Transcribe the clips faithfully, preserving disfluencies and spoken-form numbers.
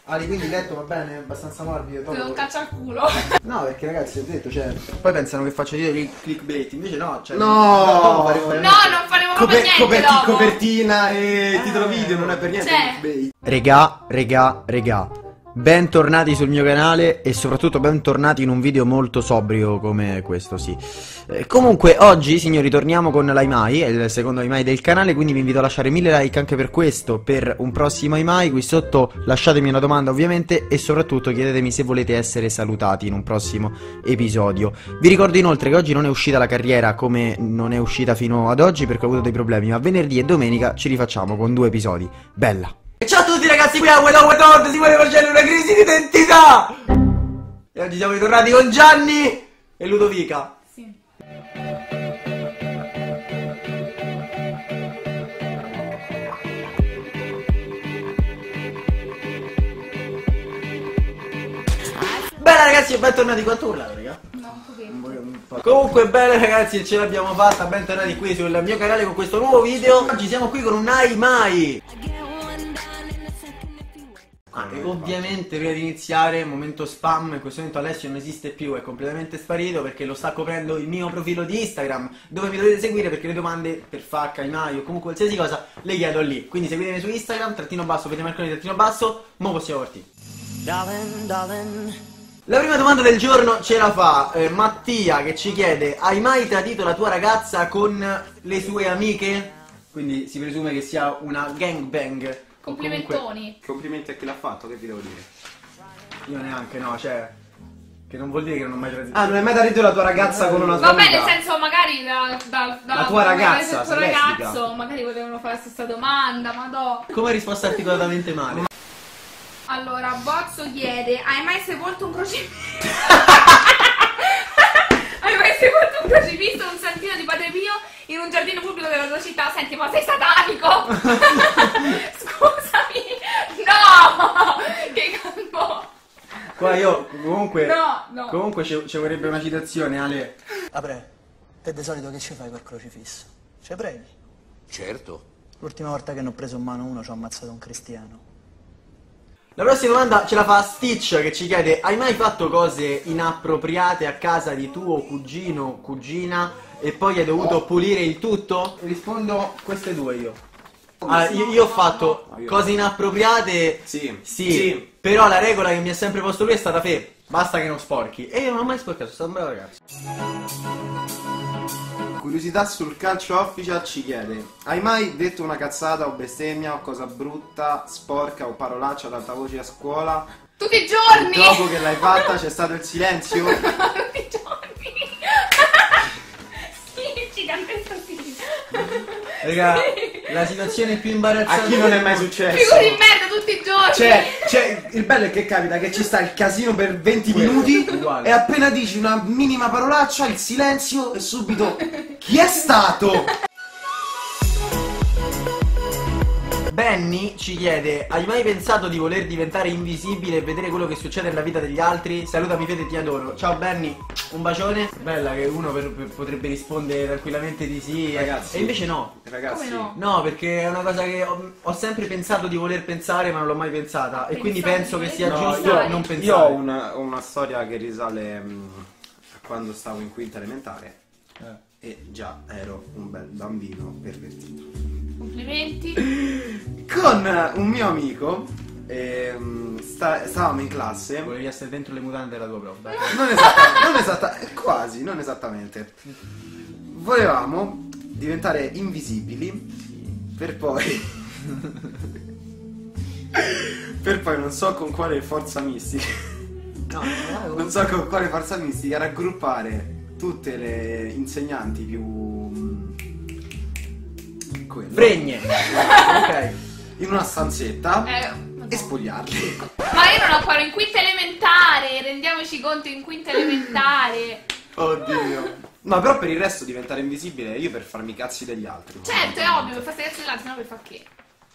Ali, quindi letto va bene? Abbastanza morbido? Te lo un calcio al culo. No, perché ragazzi, ho detto, cioè... Poi pensano che faccio io il clickbait, invece no, cioè... No! dopo faremo No, non faremo proprio Coper niente coperti dopo. copertina e Eh. titolo video, non è per niente Cioè. clickbait. Regà, regà, regà, bentornati sul mio canale e soprattutto bentornati in un video molto sobrio come questo, sì. Eh, comunque oggi, signori, torniamo con l'Aimai, è il secondo Aimai del canale, quindi vi invito a lasciare mille like anche per questo, per un prossimo Aimai. Qui sotto lasciatemi una domanda ovviamente e soprattutto chiedetemi se volete essere salutati in un prossimo episodio. Vi ricordo inoltre che oggi non è uscita la carriera come non è uscita fino ad oggi perché ho avuto dei problemi, ma venerdì e domenica ci rifacciamo con due episodi. Bella! E ciao a tutti ragazzi, qui a Wedo Wedord, si vuole facere una crisi di identità! E oggi siamo ritornati con Gianni e Ludovica. Sì. Bene ragazzi e bentornati, quanto urlato raga? No, un pochetto. Comunque bene ragazzi, ce l'abbiamo fatta, bentornati qui sul mio canale con questo nuovo video. Oggi siamo qui con un Aimai. Ah, e ovviamente prima di iniziare, momento spam, in questo momento Alessio non esiste più, è completamente sparito perché lo sta coprendo il mio profilo di Instagram, dove mi dovete seguire perché le domande per Facca, Aimai o comunque qualsiasi cosa le chiedo lì. Quindi seguitemi su Instagram, trattino basso, Fede Marconi, trattino basso, mo possiamo partire. Darling, darling. La prima domanda del giorno ce la fa eh, Mattia, che ci chiede: hai mai tradito la tua ragazza con le sue amiche? Quindi si presume che sia una gangbang. Complimentoni. Complimenti a chi l'ha fatto, che vi devo dire? Io neanche, no, cioè... Che non vuol dire che non ho mai tradito. Ah, non hai mai tradito la tua ragazza con una sua Vabbè, amica? nel senso, magari da, da, da La tua ragazza, il tuo sei lesbica? ragazzo, magari potevano fare la stessa domanda, madò. Come hai risposto articolatamente male? Allora, Bozzo chiede: hai mai sepolto un crocifisso? Hai mai sepolto un crocifisso o un santino di Padre Pio in un giardino pubblico della tua città? Senti, ma sei satanico? Scusami. No! Che calmo. Qua io, comunque... No, no. Comunque ci ci vorrebbe una citazione, Ale. Apre, te di solito che ci fai col crocifisso? Ci preghi? Certo. L'ultima volta che ne ho preso in mano uno ci ho ammazzato un cristiano. La prossima domanda ce la fa Stitch, che ci chiede: hai mai fatto cose inappropriate a casa di tuo cugino o cugina e poi hai dovuto pulire il tutto? Rispondo queste due io. Ah, io, io ho fatto No, io cose inappropriate, Sì. sì, Sì. però la regola che mi ha sempre posto lui è stata: Fe, basta che non sporchi. E io non ho mai sporcato, sono stato un bravo ragazzo. Curiosità sul calcio official ci chiede: hai mai detto una cazzata o bestemmia o cosa brutta, sporca o parolaccia ad alta voce a scuola? Tutti i giorni! E dopo che l'hai fatta c'è stato il silenzio? Tutti i giorni! Sì, ci dà questo sì. Raga, la situazione più imbarazzante. A chi non è mai successo? Figuri di merda tutti i giorni! Cioè, cioè, il bello è che capita che ci sta il casino per venti Quello, minuti uguale. e appena dici una minima parolaccia, il silenzio e subito chi è stato? Benny ci chiede: hai mai pensato di voler diventare invisibile e vedere quello che succede nella vita degli altri? Salutami Fede, ti adoro. Ciao Benny, un bacione. Bella che uno per- per- potrebbe rispondere tranquillamente di sì, Ragazzi. e invece no. Ragazzi, Come no? No, perché è una cosa che ho, ho sempre pensato di voler pensare ma non l'ho mai pensata. E quindi Pensare penso di che sia voler giusto pensare. non pensare. io ho una, ho una storia che risale mm, a quando stavo in quinta elementare Eh. e già ero un bel bambino pervertito. Complimenti. Con un mio amico ehm, sta- stavamo in classe. Volevi essere dentro le mutande della tua prof, dai. Non esattamente, non esatta- quasi, non esattamente. Volevamo diventare invisibili per poi per poi non so con quale forza mistica No, no, non so con quale forza mistica raggruppare tutte le insegnanti più quello, fregne. Ok. in una stanzetta Eh, e madonna. spogliarli. Ma io non ho ancora in quinta elementare, rendiamoci conto, in quinta elementare. Oddio. No, però per il resto diventare invisibile io per farmi i cazzi degli altri. Certo, è ovvio, per fare cazzo dell'altro, no per far che?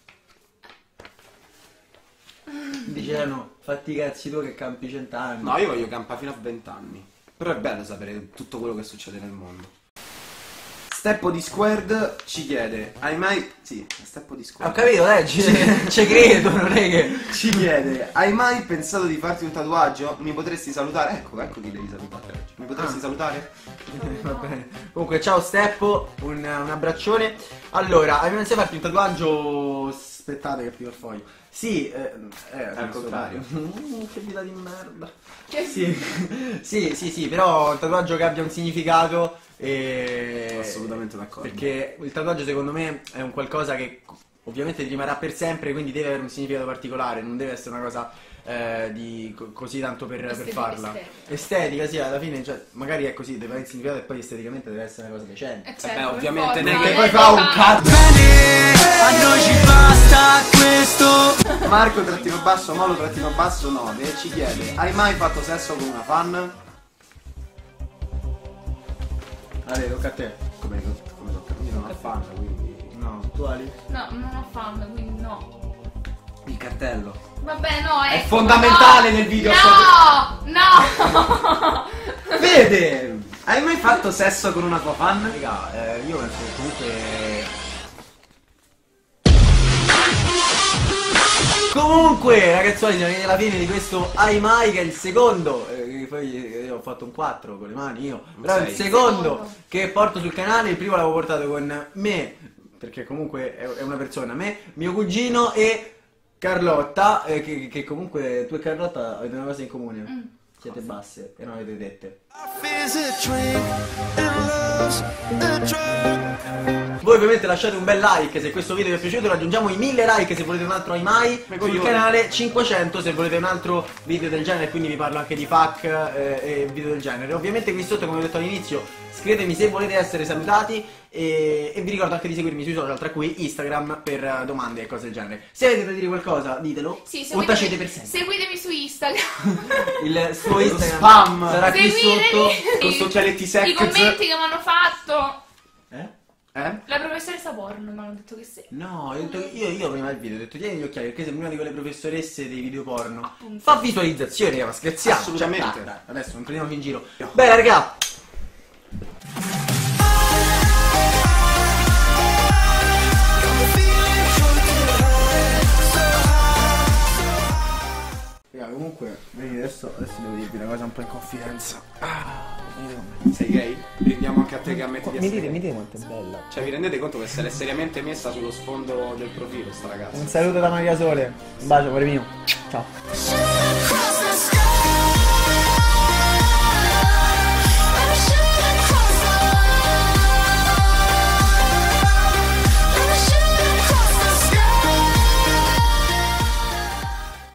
Dicevano, fatti i cazzi tu che campi cent'anni. No, io voglio campare fino a venti anni. Però è bello sapere tutto quello che succede nel mondo. Steppo di Squared ci chiede, hai mai... Sì, Steppo di Ho Squared. capito, leggi, ci credo, non è che... Ci chiede, hai mai pensato di farti un tatuaggio? Mi potresti salutare? Ecco, ecco chi devi salutare. Mi potresti Ah. salutare? Va bene. Comunque, ciao Steppo, un, un abbraccione. Allora, hai pensato di farti un tatuaggio... Aspettate che più il foglio. Sì, eh, eh, Al contrario. Mm, che vita di merda. Che- Sì, sì, sì, sì, però un tatuaggio che abbia un significato e... Assolutamente d'accordo. Perché il tatuaggio secondo me è un qualcosa che ovviamente ti rimarrà per sempre, quindi deve avere un significato particolare, non deve essere una cosa eh, di co- così tanto per, per Estetica, farla. estetica. Estetica, sì, alla fine, cioè, magari è così, deve avere un significato e poi esteticamente deve essere una cosa decente. Eh, certo, Vabbè, per ovviamente forza, non è che eh, poi fa un fa- cazzo. A noi ci basta questo. Marco trattino basso, Molo trattino basso nove ci chiede, hai mai fatto sesso con una fan? Ale, tocca a te. Come, come tocca? Io non ho fan, quindi... No, tu Ali? No, non ho fan, quindi no. Il cartello. Vabbè, no, È ecco, fondamentale no. nel video. No, no. Vede! Hai mai fatto sesso con una tua fan? Raga, eh, io penso che comunque... Comunque, ragazzuoli, siamo arrivati alla fine di questo Ai Mai, che è il secondo. eh, poi io ho fatto un quattro con le mani io. Però è il sei. secondo Secondo. che porto sul canale. Il primo l'avevo portato con me, perché comunque è è una persona, me, mio cugino e Carlotta, eh, che, che comunque tu e Carlotta avete una cosa in comune. Mm. Siete basse e non avete dette. Voi ovviamente lasciate un bel like se questo video vi è piaciuto, raggiungiamo i mille like se volete un altro Ai Mai sul coglioni. canale, cinquecento se volete un altro video del genere, quindi vi parlo anche di F A Q eh, e video del genere. Ovviamente qui sotto, come ho detto all'inizio, scrivetemi se volete essere salutati e, e vi ricordo anche di seguirmi sui social, tra cui Instagram, per eh, domande e cose del genere. Se avete da dire qualcosa, ditelo, Sì, o tacete per seguitemi, sempre. seguitemi su Instagram. Il suo Instagram spam. sarà qui Seguitemi. sotto. Con sti occhialetti I secchi. commenti che mi hanno fatto. Eh? Eh? La professoressa porno mi hanno detto che sì. No, io, ho detto- io, io prima del video ho detto tieni gli occhiali perché sembri una di quelle professoresse dei video porno. Appunto. Fa visualizzazioni, ma scherziamo. Assolutamente. Cioè, dai, dai, adesso non prendiamoci in giro. Bene, raga. Raga, comunque, vedi, adesso, adesso devo dirvi una cosa un po' in confidenza. Ah, venite con me. Sei gay? Vediamo anche a te che ammetti di Mi essere dite, mi gay. dite quanto è bella. Cioè, vi rendete conto che se l'è seriamente messa sullo sfondo del profilo sta ragazza? Un saluto da Maria Sole. Un bacio, cuore mio. Ciao.